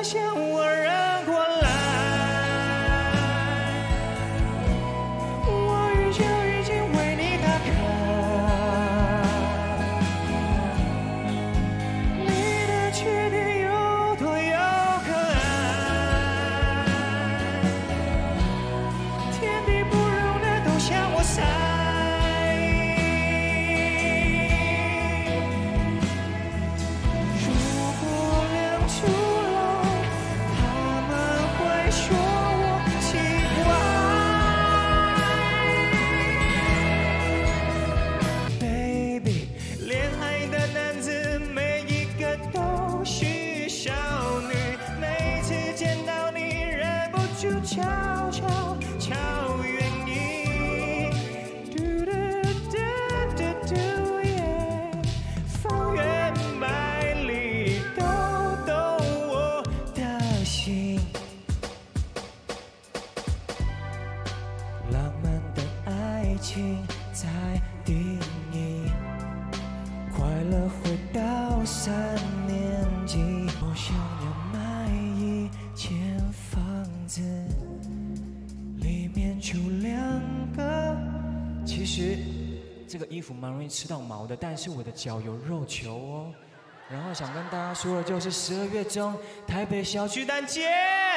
向我热过来。我宇宙已经为你打开，你的缺点有多有可爱，天地不容的都向我塞。悄悄悄愿意，嘟嘟嘟嘟嘟耶，方圆百里都懂我的心。浪漫的爱情在定义，快乐回到3年级，我想要买一间房子。里面住2个。其实这个衣服蛮容易吃到毛的，但是我的脚有肉球哦。然后想跟大家说的就是12月中台北小巨蛋见，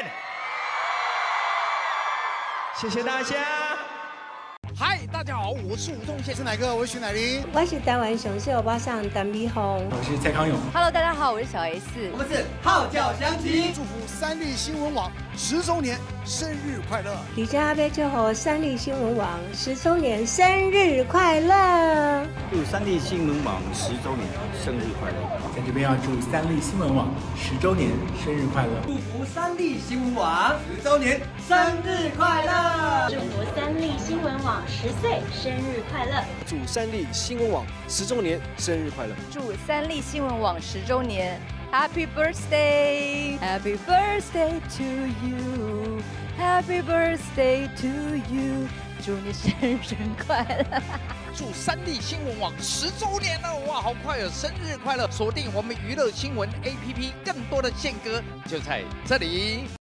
谢谢大家。 嗨，大家好，我是吴宗宪， 是哪个？我是徐乃麟， 我是台湾雄狮欧巴桑陈美凤， 我是蔡康永。 Hello， 大家好，我是小 S， 我们是号角响起， 祝福三立新闻网10周年生日快乐！ 李家贝祝贺三立新闻网10周年生日快乐！ 祝三立新闻网10周年生日快乐！ 在这边要祝三立新闻网10周年生日快乐！ 祝福三立新闻网10周年生日快乐！ 祝福三立新闻网10岁生日快乐！ 祝三立新闻网10周年生日快乐！ 祝三立新闻网10周年 Happy birthday Happy birthday to you Happy birthday to you 祝你生日快乐！ 祝三立新闻网10周年了，哇，好快哦！生日快乐！锁定我们娱乐新闻 APP， 更多的宪歌就在这里。